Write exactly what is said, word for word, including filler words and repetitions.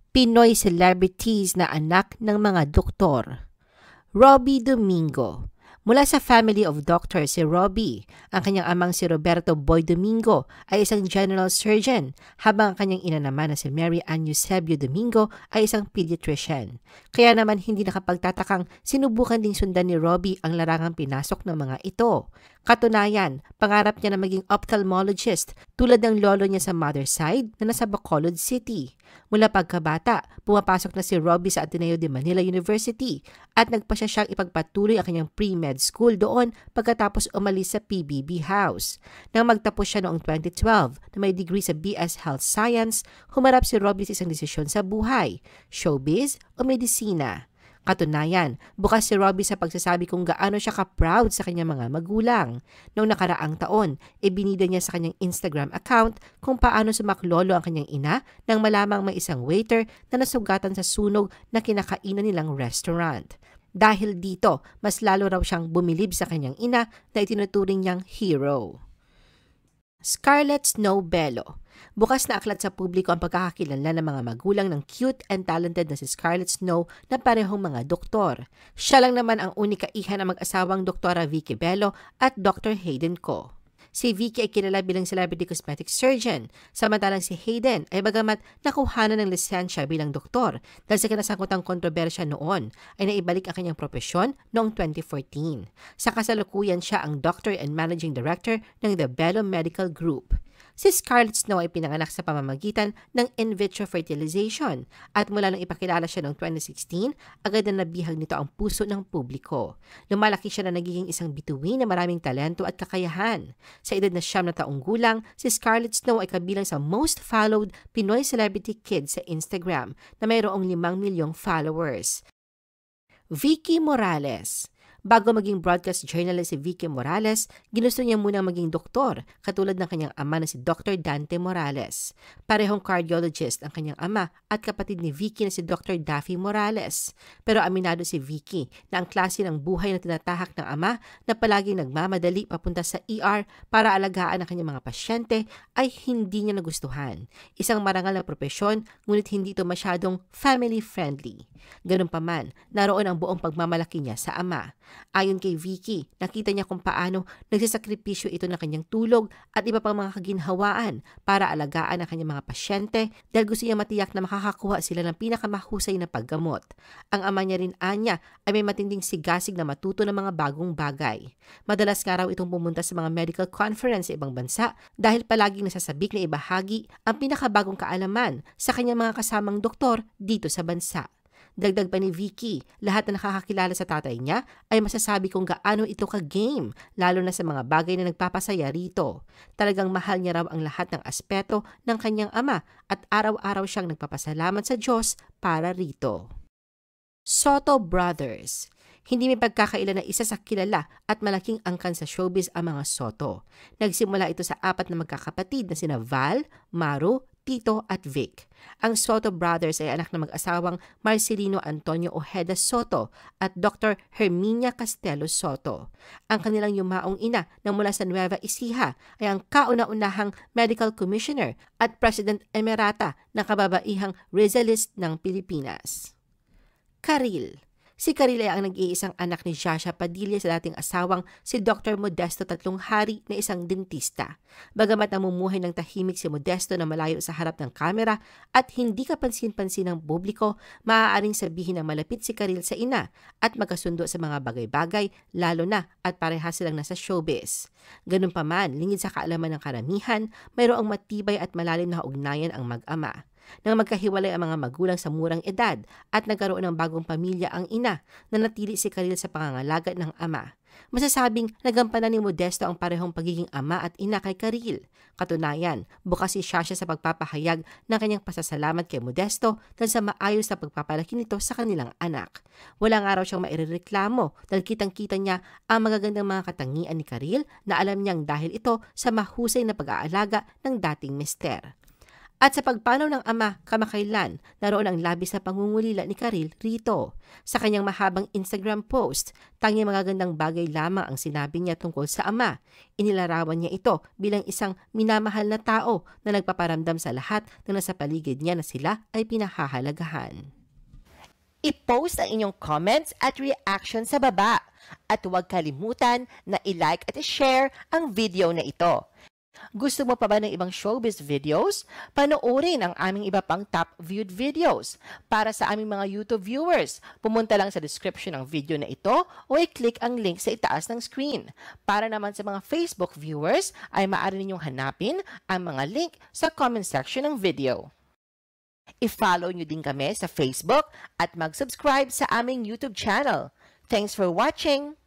Pinoy celebrities na anak ng mga doktor. Robbie Domingo. Mula sa family of doctors si Robbie, ang kanyang amang si Roberto Boy Domingo ay isang general surgeon, habang ang kanyang ina naman na si Mary Ann Eusebio Domingo ay isang pediatrician. Kaya naman hindi nakapagtatakang sinubukan ding sundan ni Robbie ang larangang pinasok ng mga ito. Katunayan, pangarap niya na maging ophthalmologist tulad ng lolo niya sa mother side na nasa Bacolod City. Mula pagkabata, pumapasok na si Robbie sa Ateneo de Manila University at nagpasya siyang ipagpatuloy ang kanyang pre-med school doon pagkatapos umalis sa P B B House. Nang magtapos siya noong twenty twelve na may degree sa B S Health Science, humarap si Robbie sa isang desisyon sa buhay, showbiz o medisina. Katunayan, bukas si Robbie sa pagsasabi kung gaano siya ka-proud sa kanyang mga magulang. Noong nakaraang taon, ibinida niya sa kanyang Instagram account kung paano sumaklolo ang kanyang ina nang malamang may isang waiter na nasugatan sa sunog na kinakainan nilang restaurant. Dahil dito, mas lalo raw siyang bumilib sa kanyang ina na itinuturing niyang hero. Scarlett Snow Bello. Bukas na aklat sa publiko ang pagkakakilanlan ng mga magulang ng cute and talented na si Scarlett Snow na parehong mga doktor. Siya lang naman ang unika iha ng mag-asawang Doktora Vicky Bello at Doctor Hayden Ko. Si Vicky ay kilala bilang celebrity cosmetic surgeon, samantalang si Hayden ay bagamat nakuhanan ng lisensya bilang doktor dahil sa kinasangkutang kontrobersya noon, ay naibalik ang kanyang propesyon noong twenty fourteen. Sa kasalukuyan siya ang doctor and managing director ng The Bello Medical Group. Si Scarlett Snow ay pinanganak sa pamamagitan ng in vitro fertilization at mula nang ipakilala siya noong twenty sixteen, agad na nabihag nito ang puso ng publiko. Lumalaki siya na nagiging isang bituin na maraming talento at kakayahan. Sa edad na siyam na taong gulang, si Scarlett Snow ay kabilang sa most followed Pinoy celebrity kid sa Instagram na mayroong limang milyong followers. Vicky Morales. Bago maging broadcast journalist si Vicky Morales, ginusto niya munang maging doktor, katulad ng kanyang ama na si Doctor Dante Morales. Parehong cardiologist ang kanyang ama at kapatid ni Vicky na si Doctor Daffy Morales. Pero aminado si Vicky na ang klase ng buhay na tinatahak ng ama na palaging nagmamadali papunta sa E R para alagaan ang kanyang mga pasyente ay hindi niya nagustuhan. Isang marangal na propesyon, ngunit hindi ito masyadong family-friendly. Ganun pa man, naroon ang buong pagmamalaki niya sa ama. Ayon kay Vicky, nakita niya kung paano nagsasakripisyo ito ng kanyang tulog at iba pang mga kaginhawaan para alagaan ang kanyang mga pasyente dahil gusto niya matiyak na makakakuha sila ng pinakamahusay na paggamot. Ang ama niya rin anya ay may matinding sigasig na matuto ng mga bagong bagay. Madalas nga raw itong pumunta sa mga medical conference sa ibang bansa dahil palaging nasasabik na ibahagi ang pinakabagong kaalaman sa kanyang mga kasamang doktor dito sa bansa. Dagdag pa ni Vicky, lahat na nakakakilala sa tatay niya ay masasabi kung gaano ito ka-game, lalo na sa mga bagay na nagpapasaya rito. Talagang mahal niya raw ang lahat ng aspeto ng kanyang ama at araw-araw siyang nagpapasalamat sa Diyos para rito. Soto Brothers. Hindi may pagkakaila na isa sa kilala at malaking angkan sa showbiz ang mga Soto. Nagsimula ito sa apat na magkakapatid na sina Val, Maru, Tito at Vic. Ang Soto Brothers ay anak ng mag-asawang Marcelino Antonio Ojeda Soto at Doctor Herminia Castelo Soto. Ang kanilang yumaong ina na mula sa Nueva Ecija ay ang kauna-unahang Medical Commissioner at President Emerita ng kababaihang Rizalist ng Pilipinas. Karil. Si Karil ay ang nag-iisang anak ni Jasha Padilla sa dating asawang si Doctor Modesto Tatlong Hari na isang dentista. Bagamat namumuhay ng tahimik si Modesto na malayo sa harap ng kamera at hindi kapansin-pansin ng publiko, maaaring sabihin na malapit si Karil sa ina at magkasundo sa mga bagay-bagay, lalo na at parehas silang nasa showbiz. Ganun pa man, lingid sa kaalaman ng karamihan, mayroong matibay at malalim na ugnayan ang mag-ama. Nang magkahiwalay ang mga magulang sa murang edad at nagkaroon ng bagong pamilya ang ina, nanatili si Karil sa pangangalaga ng ama. Masasabing nagampanan ni Modesto ang parehong pagiging ama at ina kay Karil. Katunayan, bukas si Shasha sa pagpapahayag ng kanyang pasasalamat kay Modesto dahil sa maayos na pagpapalaki nito sa kanilang anak. Wala nga raw siyang mairereklamo dahil kitang-kita niya ang magagandang mga katangian ni Karil na alam niyang dahil ito sa mahusay na pag-aalaga ng dating mister. At sa pagpanaw ng ama kamakailan, naroon ang labis na pangungulila ni Karil rito. Sa kanyang mahabang Instagram post, tanging magagandang bagay lamang ang sinabi niya tungkol sa ama. Inilarawan niya ito bilang isang minamahal na tao na nagpaparamdam sa lahat na nasa paligid niya na sila ay pinahahalagahan. I-post ang inyong comments at reaction sa baba. At huwag kalimutan na i-like at i-share ang video na ito. Gusto mo pa ba ng ibang showbiz videos? Panoorin ang aming iba pang top viewed videos. Para sa aming mga YouTube viewers, pumunta lang sa description ng video na ito o i-click ang link sa itaas ng screen. Para naman sa mga Facebook viewers, ay maaari ninyong hanapin ang mga link sa comment section ng video. I-follow nyo din kami sa Facebook at mag-subscribe sa aming YouTube channel. Thanks for watching!